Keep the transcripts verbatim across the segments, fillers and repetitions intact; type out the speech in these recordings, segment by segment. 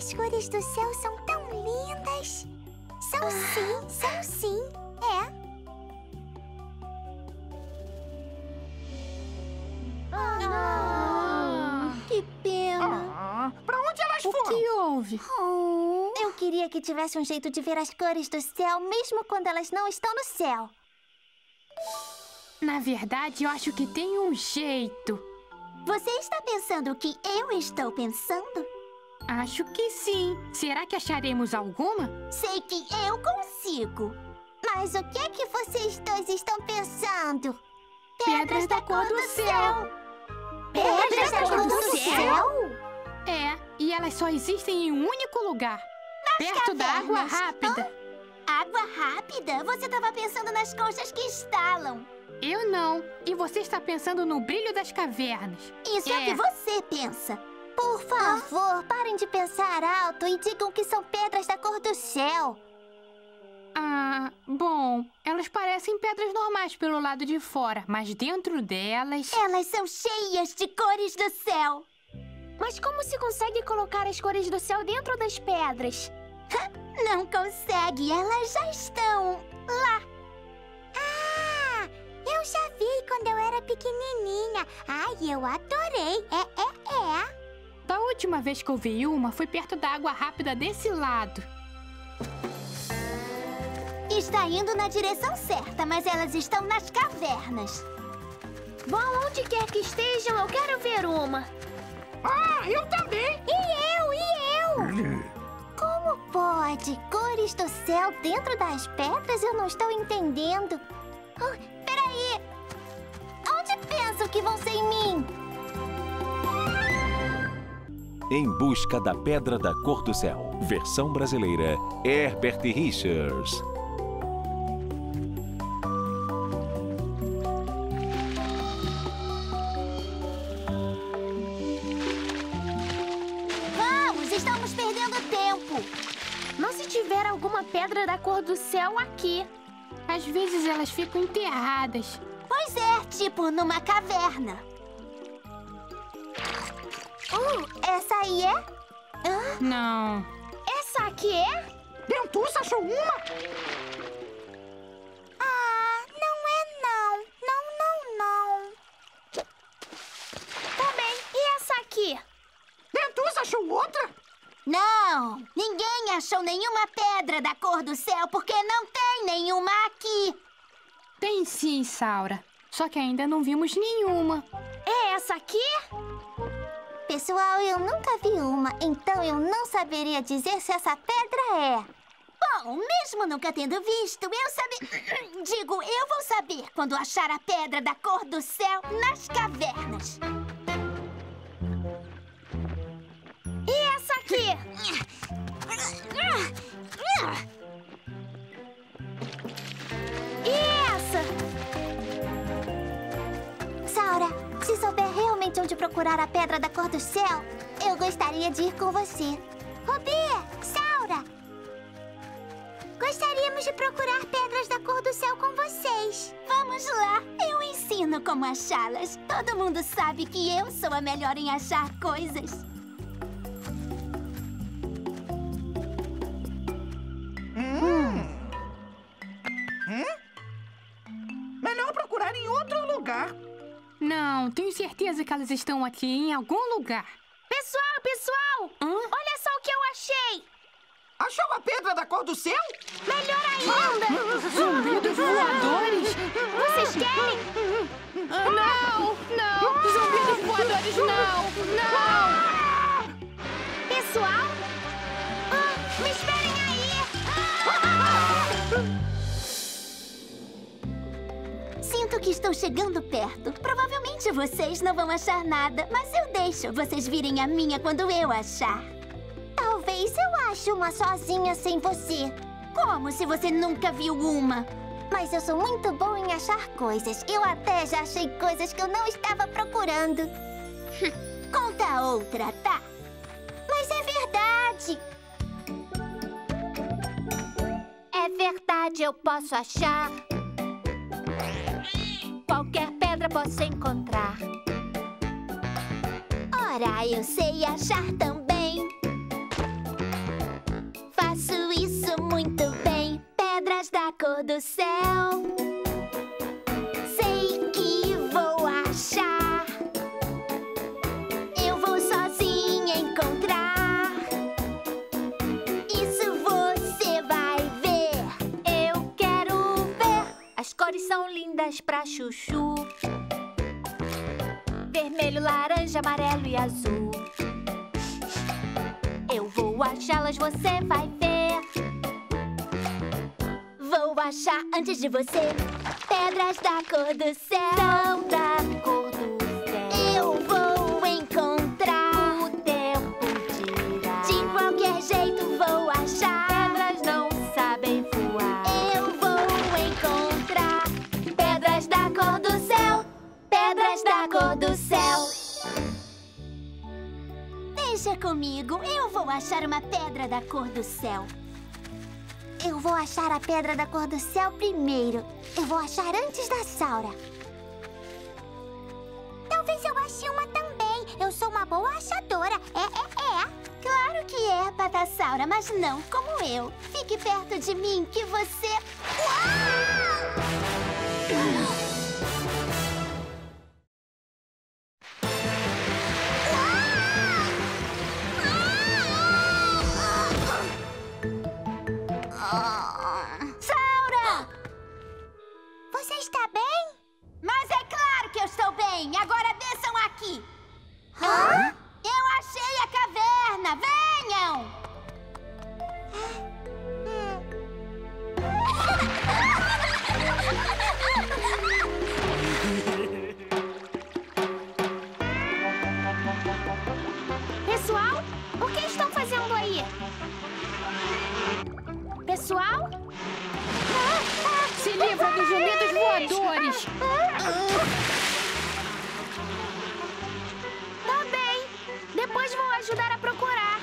As cores do céu são tão lindas. São ah. sim, são sim. É. Ah, que pena. Ah, pra onde elas foram? O que houve? Oh, eu queria que tivesse um jeito de ver as cores do céu, mesmo quando elas não estão no céu. Na verdade, eu acho que tem um jeito. Você está pensando o que eu estou pensando? Acho que sim. Será que acharemos alguma? Sei que eu consigo. Mas o que é que vocês dois estão pensando? Pedras da cor do céu. Pedras da cor do céu? É, e elas só existem em um único lugar. Perto da água rápida. Água rápida? Você estava pensando nas conchas que estalam. Eu não. E você está pensando no brilho das cavernas. Isso é o que você pensa. Por favor, parem de pensar alto e digam que são pedras da cor do céu. Ah, bom, elas parecem pedras normais pelo lado de fora, mas dentro delas... Elas são cheias de cores do céu. Mas como se consegue colocar as cores do céu dentro das pedras? Não consegue, elas já estão lá. Ah, eu já vi quando eu era pequenininha. Ai, eu adorei. É, é, é. Da última vez que eu vi uma, foi perto da água rápida desse lado. Está indo na direção certa, mas elas estão nas cavernas. Bom, onde quer que estejam, eu quero ver uma. Ah, eu também! E eu, e eu! Como pode? Cores do céu dentro das pedras? Eu não estou entendendo. Oh, peraí! Onde pensam que vão ser em mim? Em Busca da Pedra da Cor do Céu. Versão brasileira, Herbert Richards. Vamos, estamos perdendo tempo. Não se tiver alguma pedra da cor do céu aqui. Às vezes elas ficam enterradas. Pois é, tipo numa caverna. Uh, essa aí é? Hã? Não. Essa aqui é? Dentuça achou uma? Ah, não é não. Não, não, não. Tá bem. E essa aqui? Dentuça achou outra? Não, ninguém achou nenhuma pedra da cor do céu porque não tem nenhuma aqui. Tem sim, Saura. Só que ainda não vimos nenhuma. É essa aqui? Pessoal, eu nunca vi uma, então eu não saberia dizer se essa pedra é. Bom, mesmo nunca tendo visto, eu saber... Digo, eu vou saber quando achar a pedra da cor do céu nas cavernas. E essa aqui? E essa? Saura, se souber realmente onde procurar a pedra da cor do céu, eu gostaria de ir com você. Rubi, Saura, gostaríamos de procurar pedras da cor do céu com vocês. Vamos lá, eu ensino como achá-las. Todo mundo sabe que eu sou a melhor em achar coisas. Hum. Hum? Melhor procurar em outro lugar. Não, tenho certeza que elas estão aqui em algum lugar. Pessoal, pessoal! Hã? Olha só o que eu achei! Achou a pedra da cor do céu? Melhor ainda! Zumbidos voadores? Vocês querem? Ah, não! Não! Zumbidos voadores, não! Não! Pessoal? Ah, me esperem aí! Sinto que estou chegando perto. Provavelmente vocês não vão achar nada, mas eu deixo vocês virem a minha quando eu achar. Talvez eu ache uma sozinha sem você. Como se você nunca viu uma? Mas eu sou muito bom em achar coisas. Eu até já achei coisas que eu não estava procurando. Conta outra, tá? Mas é verdade. É verdade, eu posso achar. Qualquer pedra posso encontrar. Ora, eu sei achar também. cor do céu. Sei que vou achar. Eu vou sozinha encontrar. Isso você vai ver. Eu quero ver. As cores são lindas pra chuchu. Vermelho, laranja, amarelo e azul. Eu vou achá-las, você vai ver. Vou achar antes de você. Pedras da cor do céu. Da cor do céu. Eu vou encontrar. O tempo dirá. De qualquer jeito vou achar. Pedras não sabem voar. Eu vou encontrar. Pedras da cor do céu. Pedras da cor do céu. Deixa comigo. Eu vou achar uma pedra da cor do céu. Eu vou achar a pedra da cor do céu primeiro. Eu vou achar antes da Saura. Talvez eu ache uma também. Eu sou uma boa achadora. É, é, é. Claro que é, Patassaura, mas não como eu. Fique perto de mim que você... Uau! Saura! Você está bem? Mas é claro que eu estou bem. Agora desçam aqui. Hã? Eu achei a caverna. Venham! Pessoal, o que estão fazendo aí? Pessoal? Se livra dos zumbidos voadores! Tá bem. Depois vou ajudar a procurar.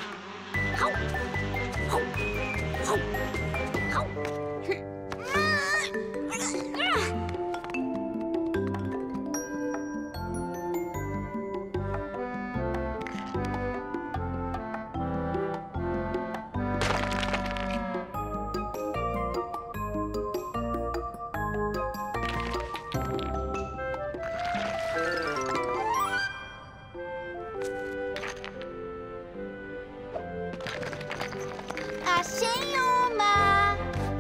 Achei uma!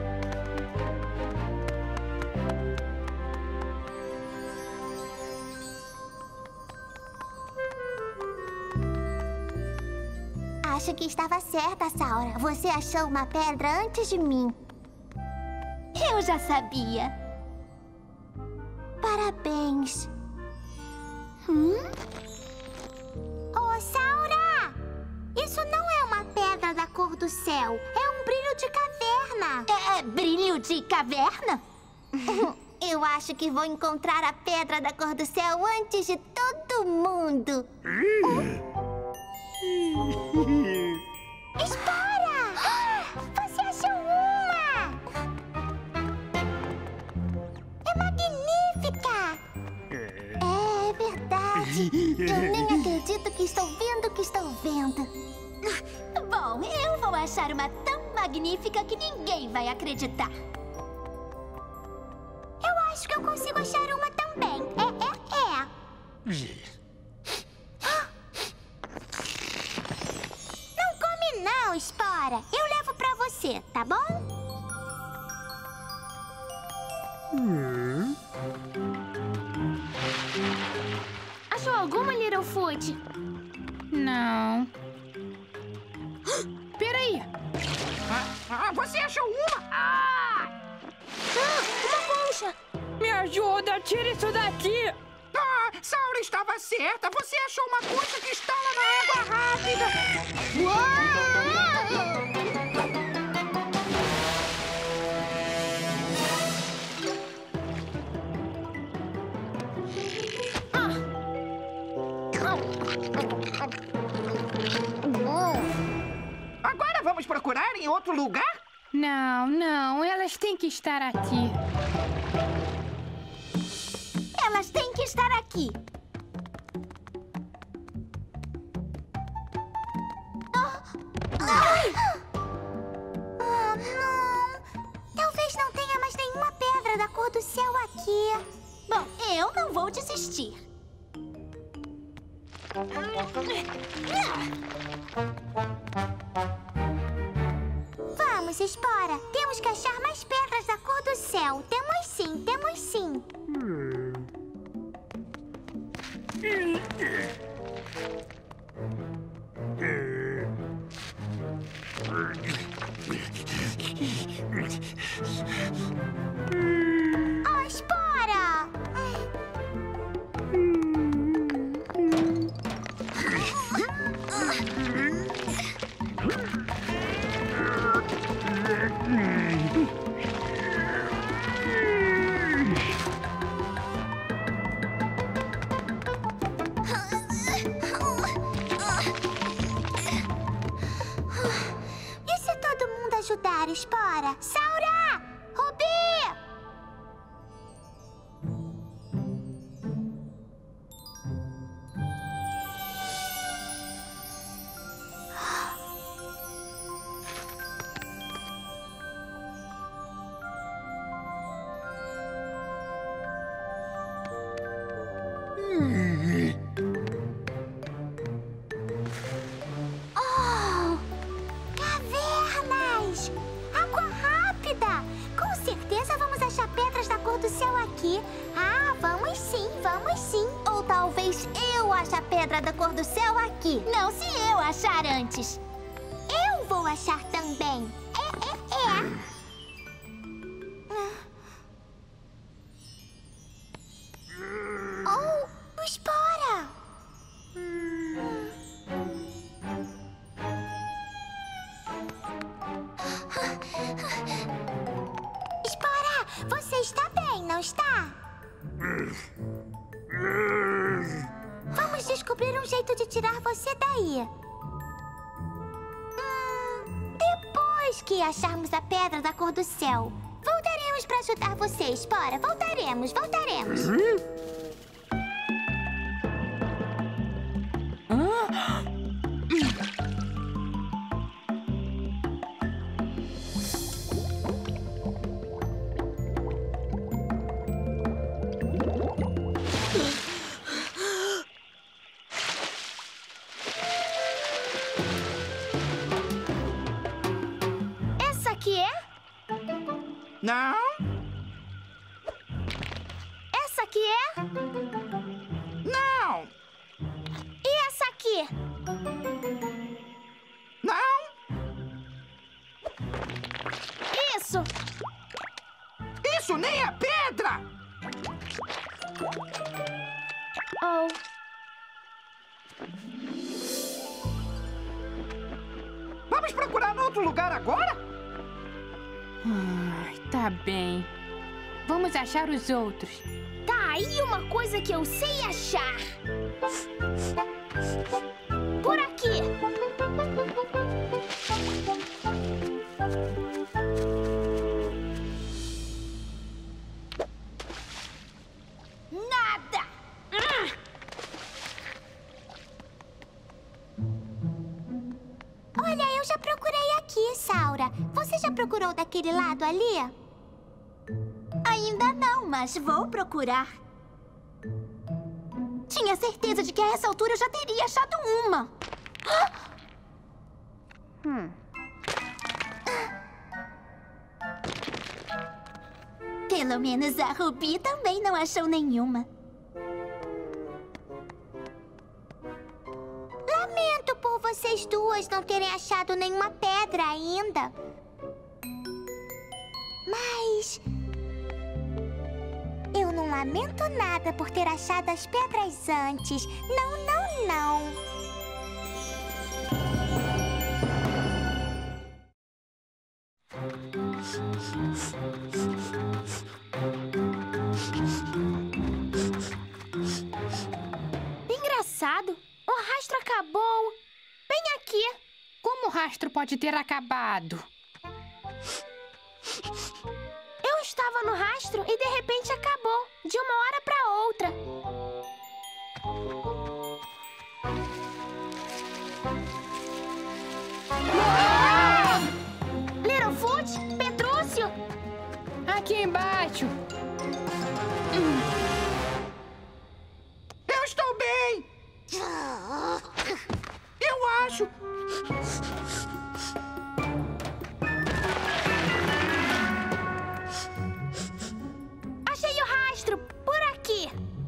Acho que estava certa, Saura. Você achou uma pedra antes de mim. Eu já sabia. Parabéns. Hum? Ô, Saura! Isso não é uma pedra da cor do céu. É um brilho de caverna. É, é brilho de caverna? Eu acho que vou encontrar a pedra da cor do céu antes de todo mundo. Espera! Você achou uma! É magnífica! É verdade. Eu nem acredito que estou vendo o que estou vendo. Bom, eu vou achar uma tão magnífica que ninguém vai acreditar. Eu acho que eu consigo achar uma também. É, é, é. Não come não, Espora. Eu levo pra você, tá bom? Hum. Achou alguma, Littlefoot? Não. Peraí. Ah, você achou uma? Ah! Ah, uma concha. Me ajuda, tira isso daqui! Ah, Saura estava certa. Você achou uma concha que está lá na água rápida. Uau! Agora vamos procurar em outro lugar? Não, não, elas têm que estar aqui. Elas têm que estar aqui. Ah, não. Talvez não tenha mais do céu aqui. Bom, eu não vou desistir. Vamos, Espora. Temos que achar mais pedras da cor do céu. Temos sim, temos sim. Oh, Espora! E se todo mundo ajudar, Espora? Saura! Rubi! Oh! Cavernas! Água rápida! Com certeza vamos achar pedras da cor do céu aqui. Ah, vamos sim, vamos sim. Ou talvez eu ache a pedra da cor do céu aqui. Não se eu achar antes. Eu vou achar também. É, é, é. Oh, Espora! Espora, você está bem, não está? Vamos descobrir um jeito de tirar você daí. Hum, depois que acharmos a pedra da cor do céu, voltaremos para ajudar você, Espora. Voltaremos, voltaremos. Essa aqui é? Não? Essa aqui é? Não! E essa aqui? Não! Isso! Isso nem é pedra! Oh. Vamos procurar em outro lugar agora? Ai, tá bem. Vamos achar os outros. Tá aí uma coisa que eu sei achar. Por aqui. Nada! Olha, eu já procurei aqui, Saura. Você já procurou daquele lado ali? Ainda não, mas vou procurar. Tinha certeza de que a essa altura eu já teria achado uma. Hum. Pelo menos a Rubi também não achou nenhuma. Lamento por vocês duas não terem achado nenhuma pedra ainda. Mas... eu não lamento nada por ter achado as pedras antes. Não, não, não. Engraçado. O rastro acabou. Bem aqui. Como o rastro pode ter acabado? Eu estava no rastro e de repente acabou. De uma hora para outra. Littlefoot? Petrúcio? Aqui embaixo. Eu acho... Achei o rastro, por aqui.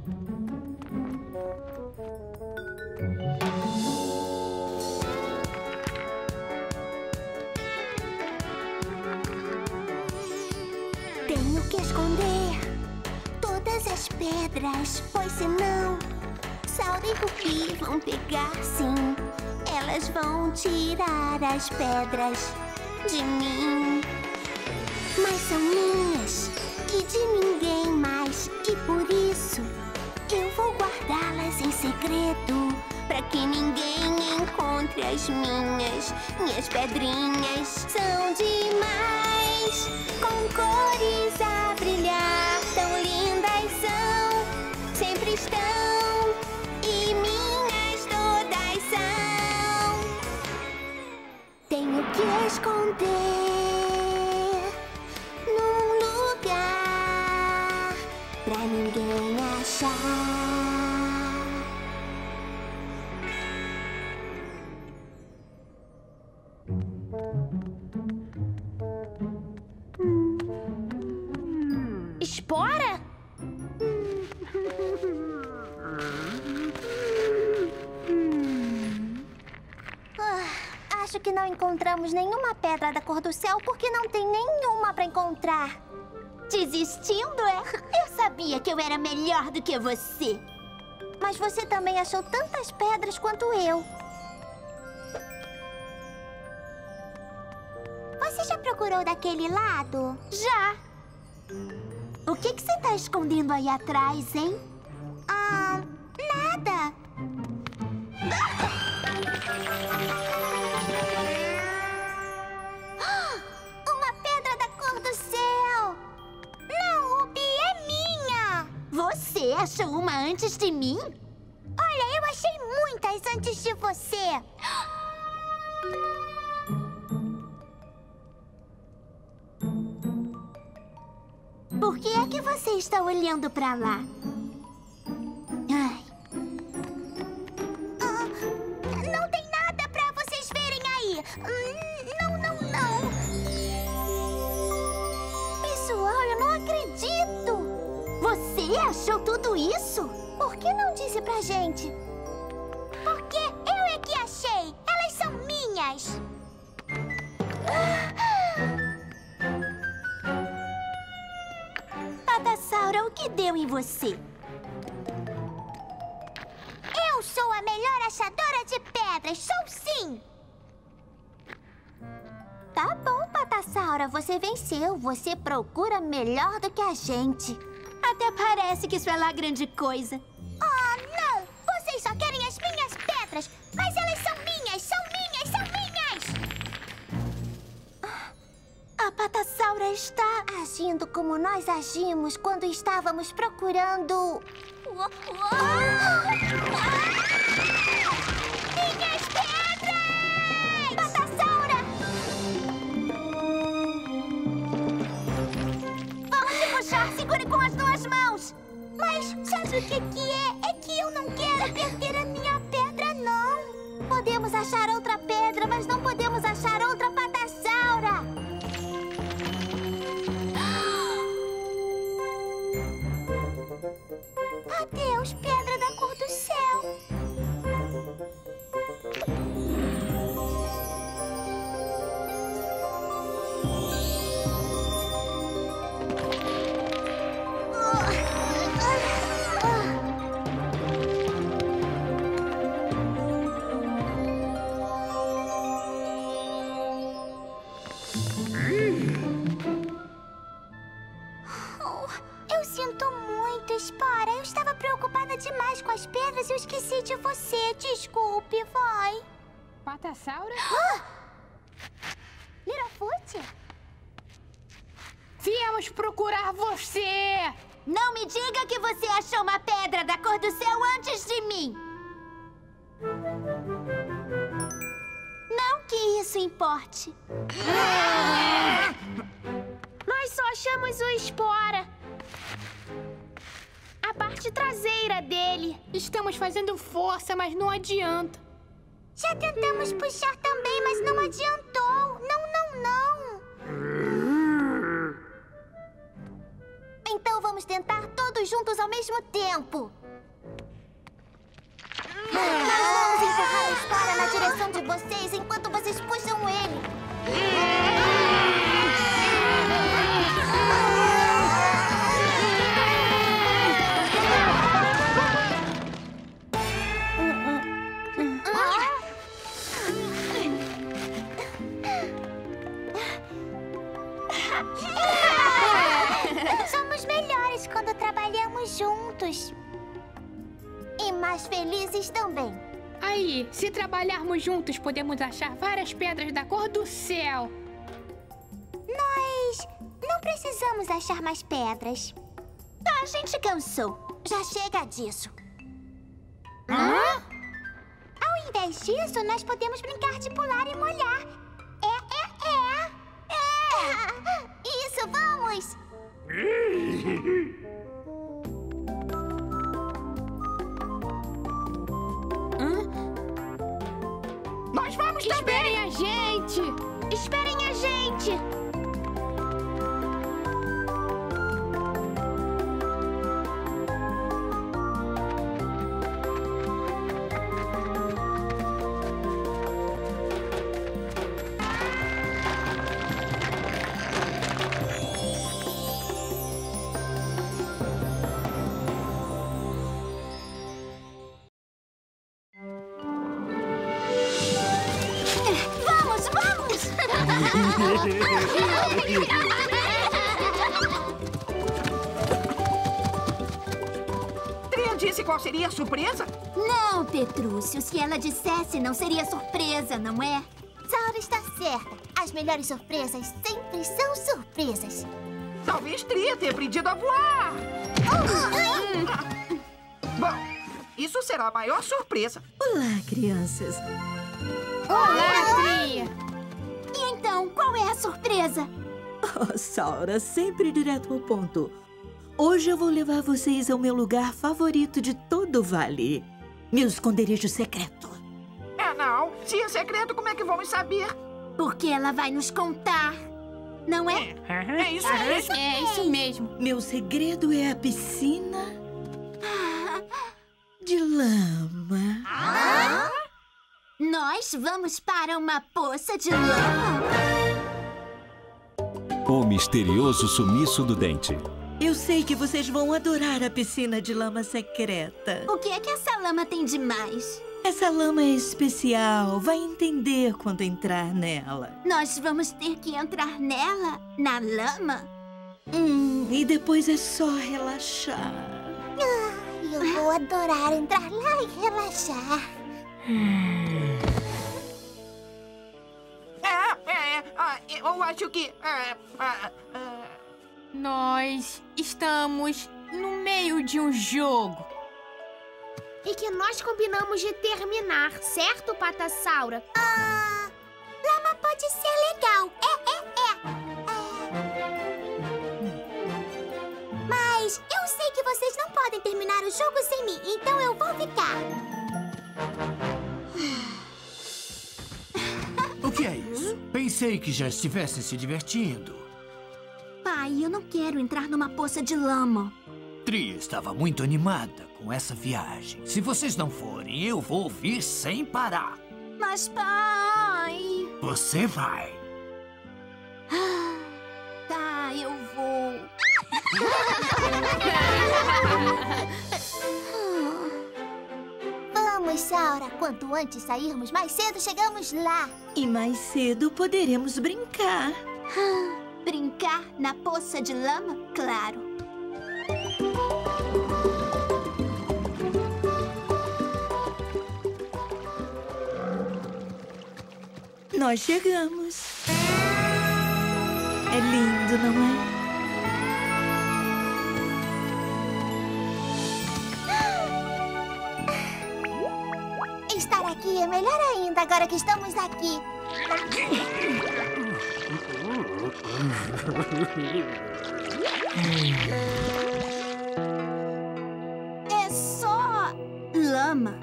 Tenho que esconder todas as pedras, pois senão Saura e Rubi vão pegar, sim. Elas vão tirar as pedras de mim. Mas são minhas e de ninguém mais. E por isso eu vou guardá-las em segredo, pra que ninguém encontre as minhas. Minhas pedrinhas são demais, com cores a brilhar. Tão lindas são, sempre estão, e minhas todas são. Tenho que esconder num lugar pra ninguém achar. Espora? Ah, acho que não encontramos nenhuma pedra da cor do céu porque não tem nenhuma pra encontrar. Desistindo, é? Eu sabia que eu era melhor do que você. Mas você também achou tantas pedras quanto eu. Você já procurou daquele lado? Já. O que que você tá escondendo aí atrás, hein? Ah, nada. Uma pedra da cor do céu. Não, Rubi, é minha. Você achou uma antes de mim? Olha, eu achei muitas antes de você. Por que é que você está olhando pra lá? Ai. Ah, não tem nada pra vocês verem aí. Hum, Não, não, não. Pessoal, eu não acredito. Você achou tudo isso? Por que não disse pra gente? Porque eu é que achei. Elas são minhas. Patassaura, o que deu em você? Eu sou a melhor achadora de pedras. Sou sim. Tá bom, Patassaura. Você venceu. Você procura melhor do que a gente. Até parece que isso é lá grande coisa. Oh, não! Vocês só querem as minhas pedras. Mas elas são minhas. São minhas. São minhas. A Patassaura está Agindo como nós agimos quando estávamos procurando... Minhas pedras! Patassaura! Vamos te puxar! Segure com as duas mãos! Mas sabe o que que é? É que eu não quero perder a minha pedra, não. Podemos achar outra pedra, mas não podemos achar outra Patassaura. Adeus, pedra da cor do céu. Eu sinto muito, Espora. Eu estava preocupada demais com as pedras e eu esqueci de você. Desculpe, vai. Patassaura? Littlefoot? Viemos procurar você! Não me diga que você achou uma pedra da cor do céu antes de mim! Não que isso importe. Nós só achamos o Espora. A parte traseira dele. Estamos fazendo força, mas não adianta. Já tentamos puxar também, mas não adiantou. Não, não, não. Então vamos tentar todos juntos ao mesmo tempo. Nós vamos empurrar a espora na direção de vocês enquanto vocês puxam ele. Somos melhores quando trabalhamos juntos. E mais felizes também. Aí, se trabalharmos juntos, podemos achar várias pedras da cor do céu. Nós não precisamos achar mais pedras. A gente cansou. Já chega disso. Hã? Ao invés disso, nós podemos brincar de pular e molhar. É, é, é. É! Isso, vamos! Nós vamos também! Esperem a gente! Esperem a gente. Vamos, vamos! Tria disse qual seria a surpresa? Não, Petrúcio. Se ela dissesse, não seria surpresa, não é? Saura está certa. As melhores surpresas sempre são surpresas. Talvez Tria tenha aprendido a voar. Bom, isso será a maior surpresa. Olá, crianças. Olá, Tria! E então, qual é a surpresa? Oh, Saura, sempre direto ao ponto. Hoje eu vou levar vocês ao meu lugar favorito de todo o vale. Meu esconderijo secreto. É, não. Se é secreto, como é que vamos saber? Porque ela vai nos contar. Não é? É isso mesmo. É isso mesmo. Meu segredo é a piscina de lama. Ah? Nós vamos para uma poça de lama? O misterioso sumiço do dente. Eu sei que vocês vão adorar a piscina de lama secreta. O que é que essa lama tem de mais? Essa lama é especial. Vai entender quando entrar nela. Nós vamos ter que entrar nela? Na lama? Hum, e depois é só relaxar. Eu vou adorar entrar lá e relaxar. É, é, ah, eu acho que... é, ah, ah, Nós estamos no meio de um jogo. E que nós combinamos de terminar, certo, Patassaura? Ah, lama pode ser legal. É, é, é. é. Mas eu sei que vocês não podem terminar o jogo sem mim, então eu vou ficar. O que é isso? Pensei que já estivessem se divertindo. Pai, eu não quero entrar numa poça de lama. Tria estava muito animada com essa viagem. Se vocês não forem, eu vou ouvir sem parar. Mas, pai... Você vai. Tá, eu vou. Vamos, Saura. Quanto antes sairmos, mais cedo chegamos lá. E mais cedo poderemos brincar. Brincar na poça de lama? Claro. Nós chegamos. É lindo, não é? Estar aqui é melhor ainda agora que estamos aqui. lama.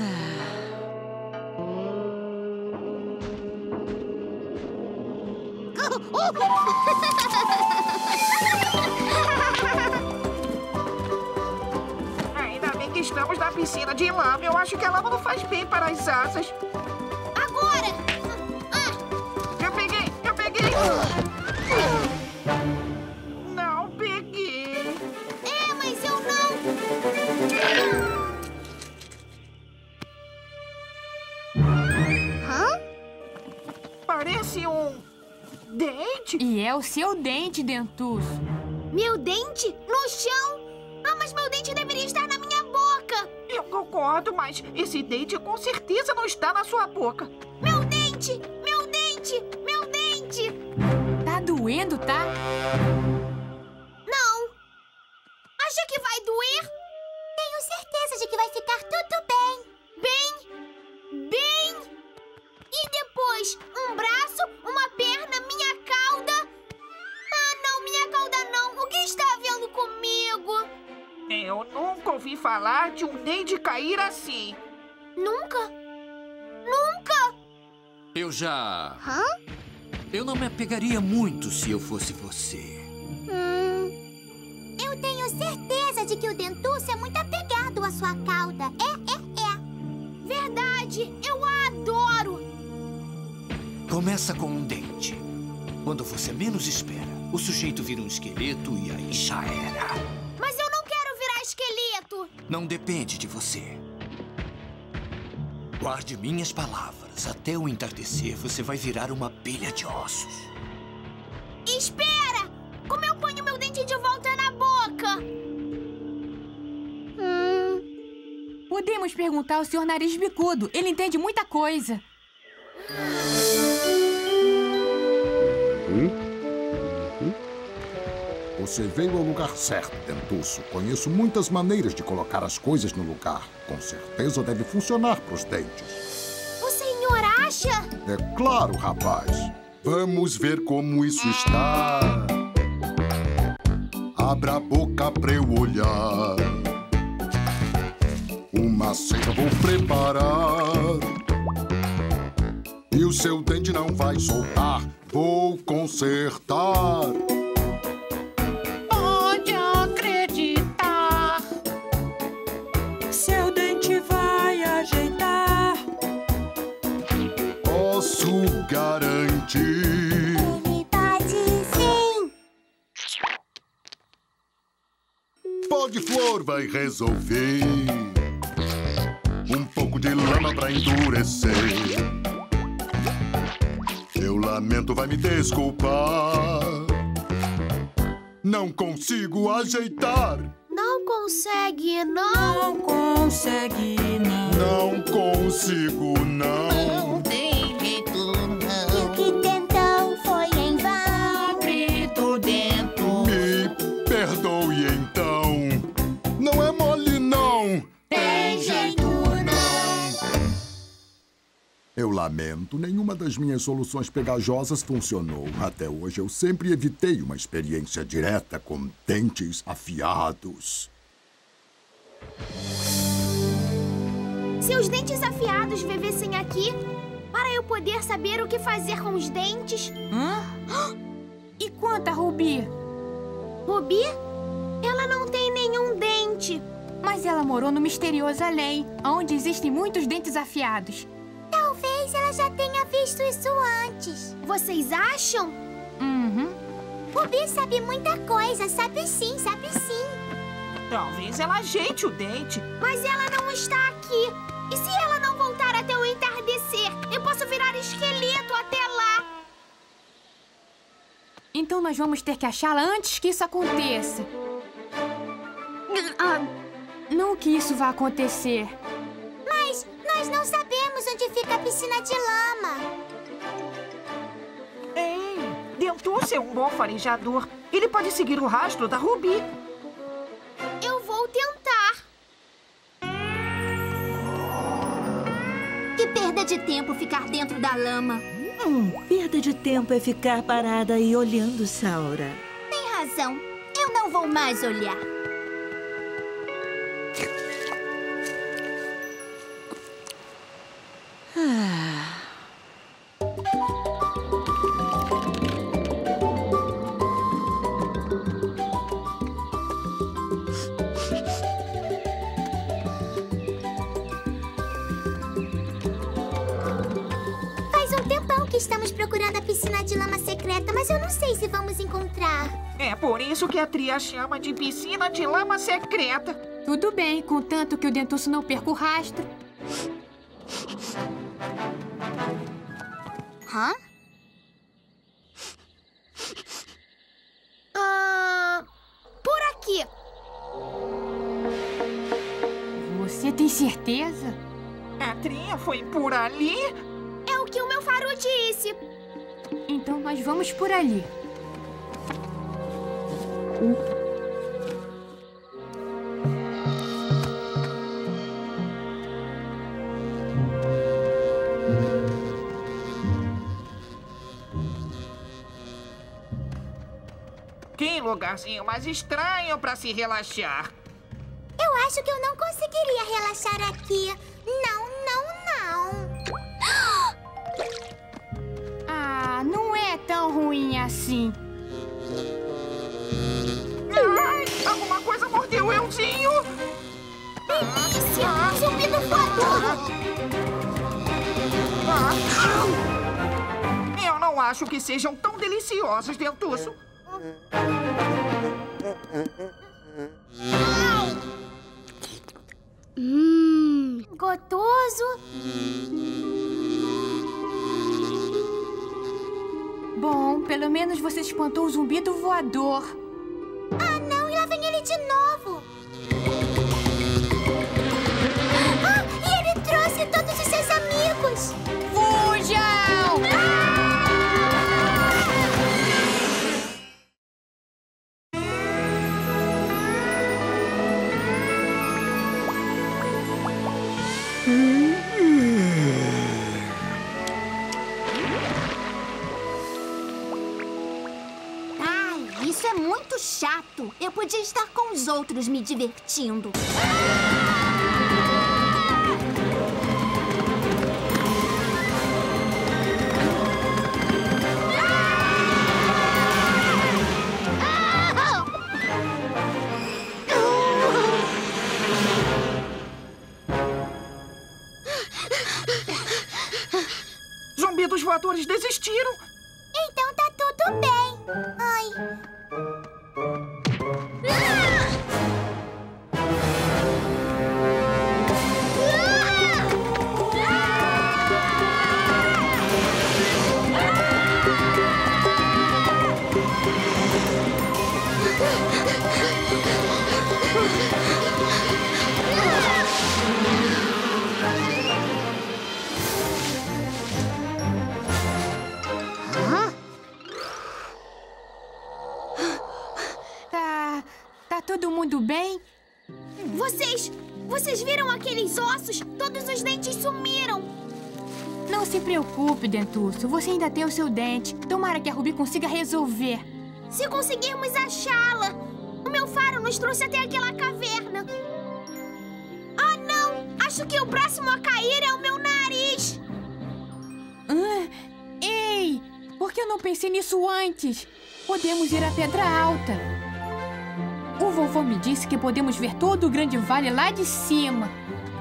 Ainda bem que estamos na piscina de lama. Eu acho que a lama não faz bem para as asas. Agora! Eu peguei! Eu peguei! Não peguei! É, mas eu não... Hã? Parece um dente. E é o seu dente, Dentuço. Meu dente? No chão? Ah, mas meu dente deveria estar na minha boca. Eu concordo, mas esse dente com certeza não está na sua boca. Meu dente! Meu dente! Meu dente! Tá doendo, tá? Não. Acha que vai doer? Tenho certeza de que vai ficar tudo bem. Bem? Bem? E depois, um braço, uma perna, minha cauda? Ah, não, minha cauda não. O que está havendo comigo? Eu nunca ouvi falar de um dente cair assim. Nunca? Nunca? Eu já... Hã? Eu não me apegaria muito se eu fosse você. Hum... Eu tenho certeza de que o Dentuço é muito apegado à sua cauda. É, é, é. Verdade, eu a adoro. Começa com um dente. Quando você menos espera, o sujeito vira um esqueleto e aí já era. Mas eu não quero virar esqueleto. Não depende de você. Guarde minhas palavras. Até o entardecer, você vai virar uma pilha de ossos. Espera! Como eu ponho meu dente de volta na boca? Hum... Podemos perguntar ao senhor Nariz Bicudo. Ele entende muita coisa. Hum? Hum? Você veio ao lugar certo, Dentuço. Conheço muitas maneiras de colocar as coisas no lugar. Com certeza deve funcionar para os dentes. O senhor acha? É claro, rapaz. Vamos ver como isso está. Abra a boca pra eu olhar. Uma cera vou preparar. E o seu dente não vai soltar. Vou consertar. Pode acreditar. Seu dente vai ajeitar. Posso garantir. Ele pode sim. Pó de flor vai resolver. Um pouco de lama pra endurecer. Eu lamento, vai me desculpar. Não consigo ajeitar. Não consegue, não. Não consegue, não. Não consigo, não. Não tem jeito, não. E o que tentou foi em vão. Abrido dentro. Me perdoe então. Não é mole, não. Tem jeito, não. Eu lamento, nenhuma das minhas soluções pegajosas funcionou. Até hoje eu sempre evitei uma experiência direta com dentes afiados. Se os dentes afiados vivessem aqui, para eu poder saber o que fazer com os dentes... Hã? E quanto a Rubi? Rubi? Ela não tem nenhum dente. Mas ela morou no misterioso além, onde existem muitos dentes afiados. Talvez ela já tenha visto isso antes. Vocês acham? Uhum. Rubi sabe muita coisa, sabe sim, sabe sim. Talvez ela ajeite o dente. Mas ela não está aqui. E se ela não voltar até o entardecer, eu posso virar esqueleto até lá. Então nós vamos ter que achá-la antes que isso aconteça. Ah, não que isso vá acontecer. Mas nós não sabemos onde fica a piscina de lama. Ei, Dentuço é um bom farejador. Ele pode seguir o rastro da Rubi. Eu vou tentar. Que perda de tempo ficar dentro da lama. Hum, perda de tempo é ficar parada aí olhando, Saura. Tem razão. Eu não vou mais olhar. Faz um tempão que estamos procurando a piscina de lama secreta, mas eu não sei se vamos encontrar. É por isso que a tria chama de piscina de lama secreta. Tudo bem, contanto que o Dentuço não perca o rastro. Hã? Ah, por aqui. Você tem certeza? A tria foi por ali? É o que o meu faro disse. Então nós vamos por ali. Que lugarzinho mais estranho pra se relaxar. Eu acho que eu não conseguiria relaxar aqui. Não, não, não. Ah, não é tão ruim assim. Ai, alguma coisa mordeu o euzinho. Delícia! Zumbi do voador! Eu não acho que sejam tão deliciosos, Dentuço. Hum, gostoso. Bom, pelo menos você espantou o zumbi do voador. Ah, não, e lá vem ele de novo. Ah, e ele trouxe todos os seus amigos. Fujam! Ai, isso é muito chato. Eu podia estar com os outros me divertindo. Zumbi dos voadores desistiram. Então tá tudo bem. Ai. Tá. Tá todo mundo bem? Vocês... Vocês viram aqueles ossos? Todos os dentes sumiram. Não se preocupe, Dentuço. Você ainda tem o seu dente. Tomara que a Ruby consiga resolver. Se conseguirmos achá-la. O meu faro nos trouxe até aquela caverna. Ah, não! Acho que o próximo a cair é o meu nariz. Ah, ei! Por que eu não pensei nisso antes? Podemos ir à Pedra Alta. O vovô me disse que podemos ver todo o grande vale lá de cima.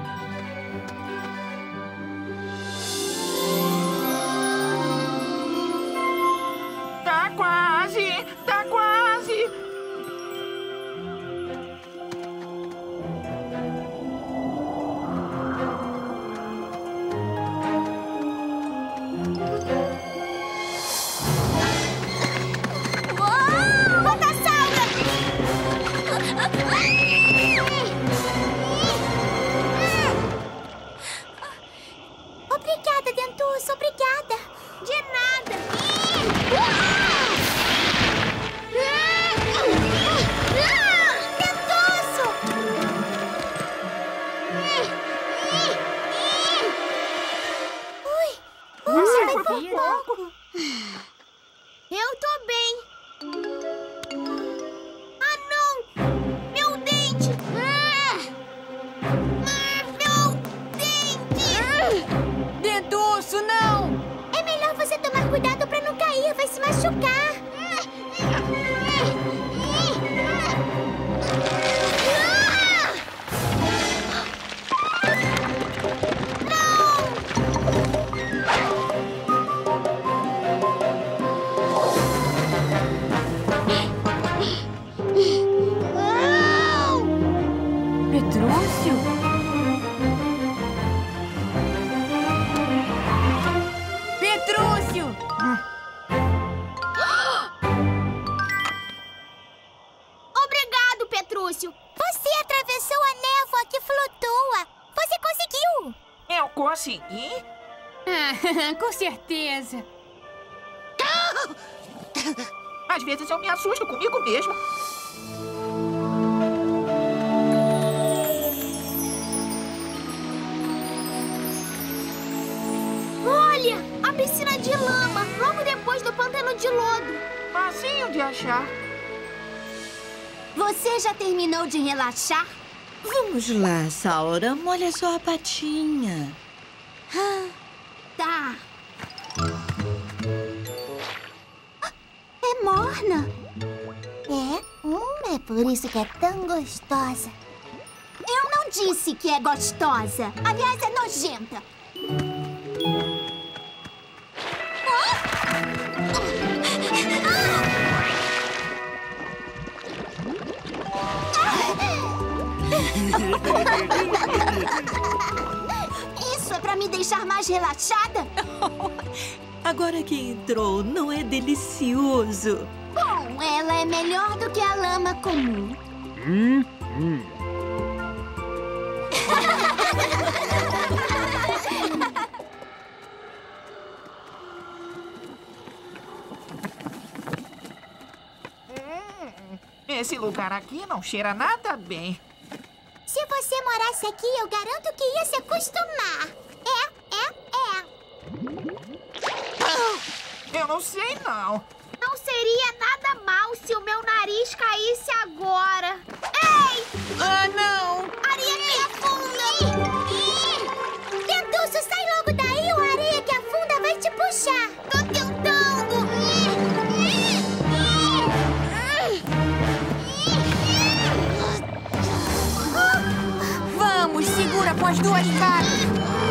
Tá quase, tá quase. Obrigada, Dentuço, obrigada. De nada. Dentuço! Ui, Você ui, foi por pouco. Eu tô bem. Ah, não! Meu dente! Ah, meu dente! Dentuço! vai se machucar. Você atravessou a névoa que flutua. Você conseguiu. Eu consegui? Ah, com certeza. Às vezes eu me assusto comigo mesmo. Olha, a piscina de lama, logo depois do pântano de lodo. Facinho de achar. Você já terminou de relaxar? Vamos lá, Saura. Molha só a patinha. Ah, tá. É morna. É? Hum, é por isso que é tão gostosa. Eu não disse que é gostosa. Aliás, é nojenta. Isso é pra me deixar mais relaxada? Agora que entrou, não é delicioso? Bom, ela é melhor do que a lama comum. Hum, hum. Esse lugar aqui não cheira nada bem. Se você morasse aqui, eu garanto que ia se acostumar. É, é, é. Eu não sei, não. Não seria nada mal se o meu nariz caísse agora. Ei! Ah, não! Areia que afunda! Dentuço, sai logo daí ou a areia que afunda vai te puxar. Tô tentando! Vamos, segura com as duas patas.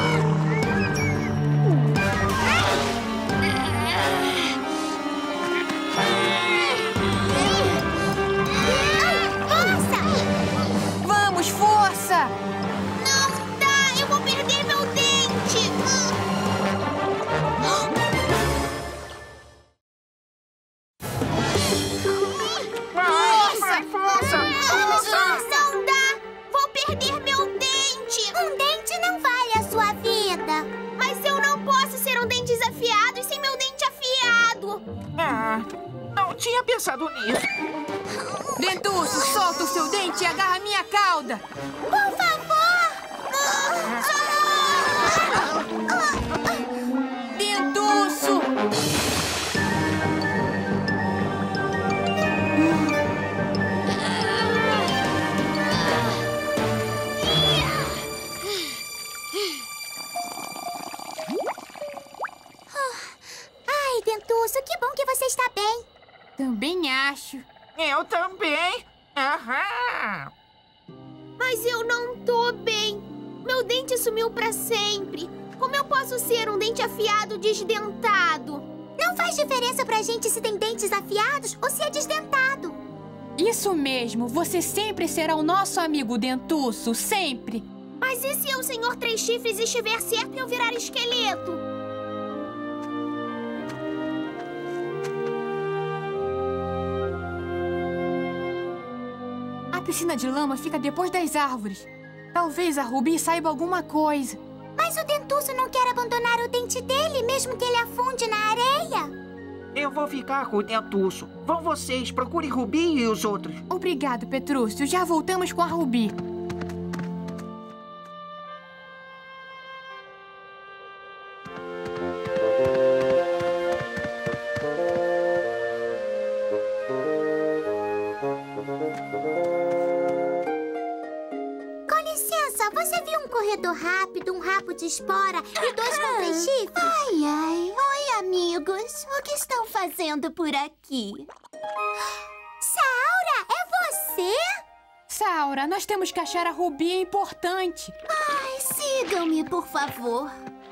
Vamos, força! Não dá! Eu vou perder meu dente! Força! Força! Não dá! Vou perder meu dente! Um dente não vale a sua vida. Mas eu não posso ser um dente desafiado sem meu dente afiado! Ah, não tinha pensado nisso. Dentuço, solta o seu dente e agarra a minha cauda. Por favor! Dentuço! Ai, Dentuço, que bom que você está bem. Também acho. Eu também. Aham. Mas eu não tô bem. Meu dente sumiu pra sempre. Como eu posso ser um dente afiado desdentado? Não faz diferença pra gente se tem dentes afiados ou se é desdentado. Isso mesmo, você sempre será o nosso amigo Dentuço, sempre. Mas e se o senhor Três Chifres estiver certo e eu virar esqueleto? A piscina de lama fica depois das árvores. Talvez a Rubi saiba alguma coisa. Mas o Dentuço não quer abandonar o dente dele, mesmo que ele afunde na areia. Eu vou ficar com o Dentuço. Vão vocês, procure Rubi e os outros. Obrigado, Petrúcio. Já voltamos com a Rubi. Com licença, você viu um corredor rápido, um rabo de espora e dois com três chifres. Ai, ai. Oi, amigos. O que estão fazendo por aqui? Saura, é você? Saura, nós temos que achar a Rubi, é importante. Ai, sigam-me, por favor.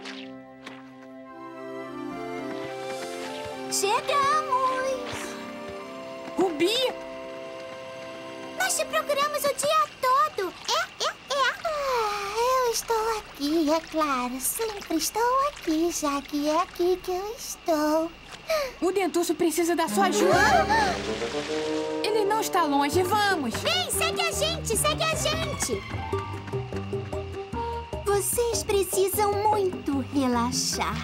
Chegamos! Rubi! Nós te procuramos o dia todo. É, é, é. Ah, eu estou aqui, é claro. Sempre estou aqui, já que é aqui que eu estou. O Dentuço precisa da sua ajuda. Ele não está longe, vamos. Vem, segue a gente, segue a gente. Vocês precisam muito relaxar.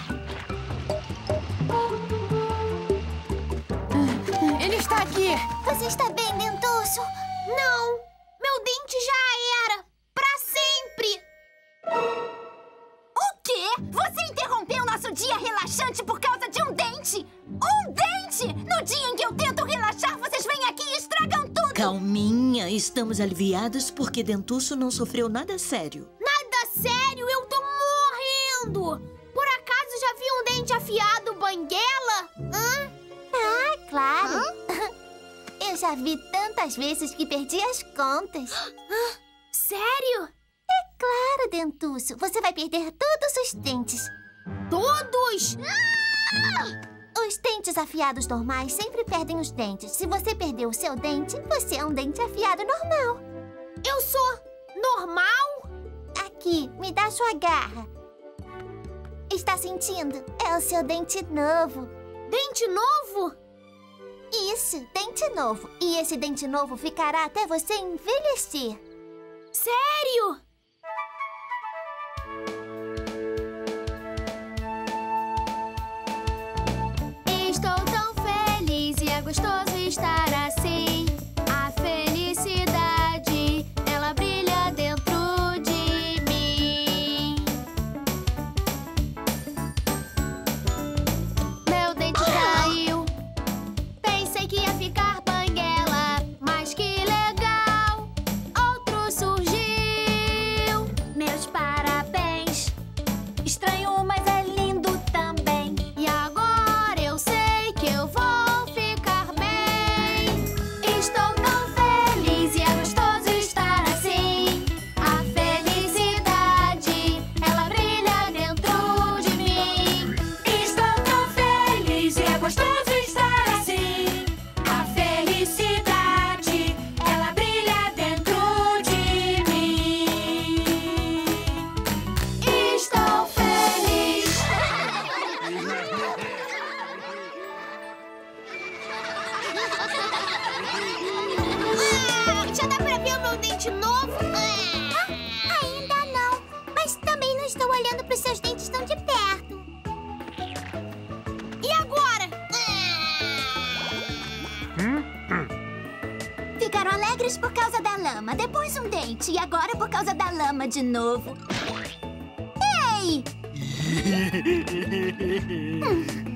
Ele está aqui. Você está bem, Dentuço? Não, meu dente já era. Pra sempre. O quê? Você interrompeu nosso dia relaxante por causa de um dente? Um dente? No dia em que eu tento relaxar, vocês vêm aqui e estragam tudo. Calminha, estamos aliviados porque Dentuço não sofreu nada sério. Nada sério, eu tô morrendo. Por acaso já viu um dente afiado, Banguela? Hã? Ah, claro. Eu já vi tantas vezes que perdi as contas. Sério? É claro, Dentuço. Você vai perder todos os dentes. Todos? Os dentes afiados normais sempre perdem os dentes. Se você perder o seu dente, você é um dente afiado normal. Eu sou normal? Aqui, me dá sua garra. Está sentindo? É o seu dente novo. Dente novo? Isso, dente novo. E esse dente novo ficará até você envelhecer. Sério? Estou tão feliz e é gostoso estar assim. A felicidade, ela brilha dentro de mim. Meu dente caiu. Pensei que ia ficar banguela, mas que legal. Outro surgiu. Meus parabéns. Estranho, mas é lindo também. E agora eu sei que eu vou ficar bem. Estou tão feliz e é gostoso estar assim. A felicidade, ela brilha dentro de mim. Estou tão feliz e é gostoso estar assim. A felicidade, ela brilha dentro de mim. Estou feliz. Ah, já dá pra ver o meu dente novo? Ah, ainda não. Mas também não estou olhando para os seus dentes tão de perto. E agora? Ficaram alegres por causa da lama, depois um dente e agora por causa da lama de novo. Ei! Hum.